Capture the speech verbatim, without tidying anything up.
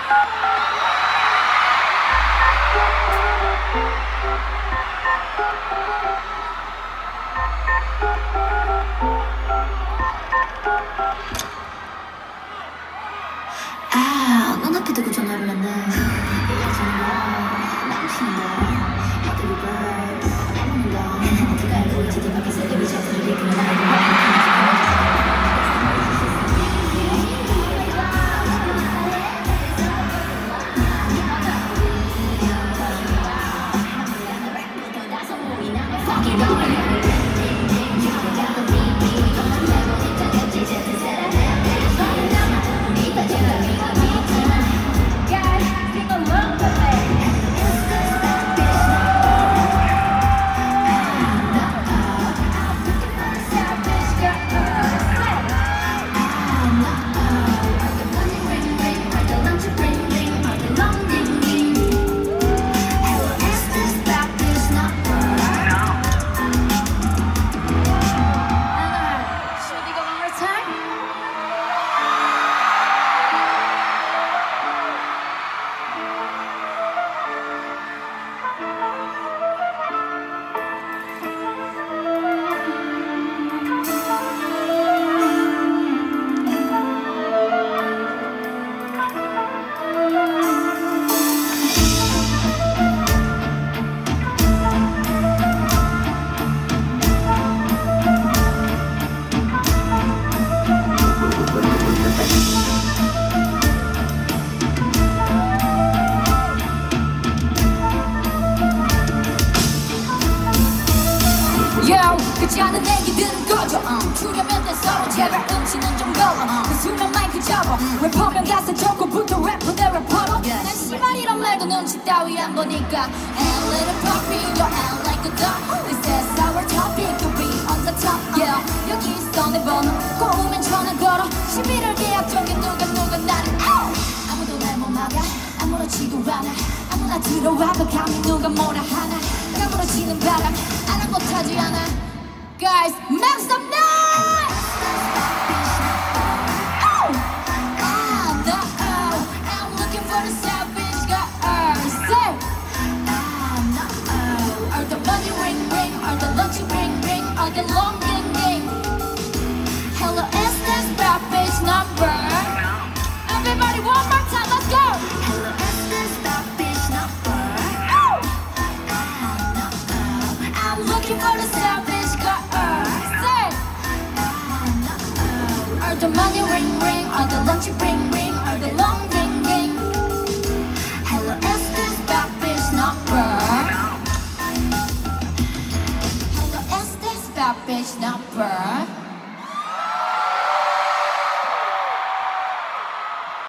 Ah, non ho capito che giorno era io sono la cucina, Happy Bird, I'm gone. Tu cari voi ci dico che sei devi certo di che non hai 그지 않은 얘기들은 꺼져 uh. 주려면 돼 서로 제발 음치는 좀 걸어 uh. 그 수면 마이크 접어 uh. 래퍼면 가사 적고부터 래퍼 대 래퍼로 yes. 난 씨발이란 말도 눈치 따위 안 보니까 And little puppy you're out like a dog This is our topic to be on the top yeah. 여기 있어 내 번호 꼬우면 전화 걸어 시비를 계약 중에 누가 누가 나를 out. 아무도 날 못 막아 아무렇지도 않아 아무나 들어와도 감히 누가 뭐라 하나 까무러지는 바람 아랑곳하지 않아 Guys, make some noise! Oh! Oh, no, oh. I'm looking for the savage girls. Say! Oh, no, oh. Are the money ring ring? Are the lunch ring ring? Are the long ding ding? Hello, is this bad bitch number? Everybody, one more time, let's go! Hello, is this bad bitch number? Oh! Oh, no, oh. I'm looking for the savage Are the money ring ring? Are the lunch ring ring? Are the long ding ding? Hello, is this bad bitch number? Hello, is this bad bitch number?